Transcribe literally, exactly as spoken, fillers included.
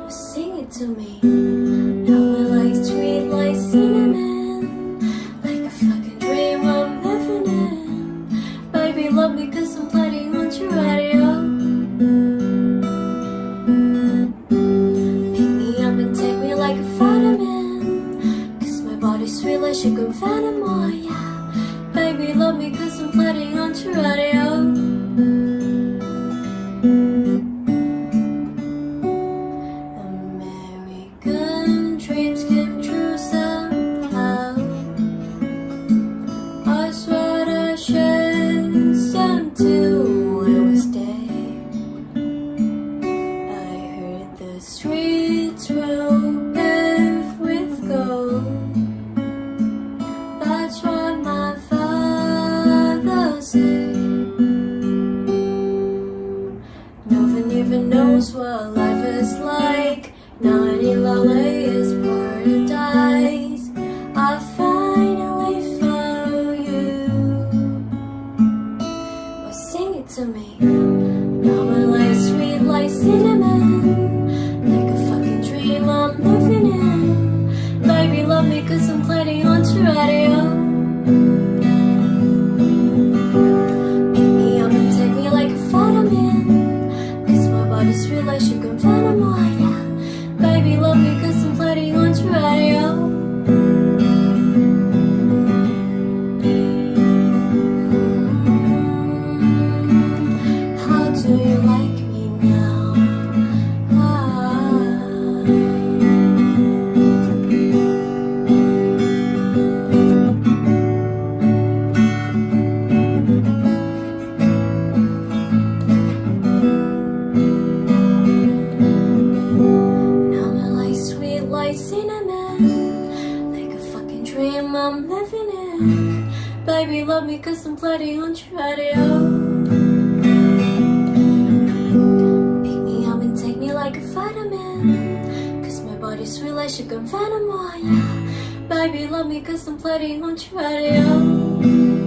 Sing it to me. Now I like sweet like cinnamon, like a fucking dream I'm living in. Baby, love me 'cause I'm playing on your radio. Pick me up and take me like a vitamin, 'cause my body's sweet like sugar venom, oh yeah. Baby, love me 'cause I'm playing on your radio. Knows what life is like. Now I need lonely is paradise. I finally found you. Well, sing it to me. Now my life's sweet like cinnamon, like a fucking dream I'm living in. Baby, love me 'cause I'm playing on your radio. Pick me up and take me like a vitamin, body's sweet like sugar venom, oh yeah. Baby, love me 'cause I'm playing on your radio. How do you like me now? I'm living in. Baby, love me 'cause I'm playing on your radio. Pick me up and take me like a vitamin, 'cause my body's sweet like sugar venom, oh yeah. Baby, love me 'cause I'm playing on your radio.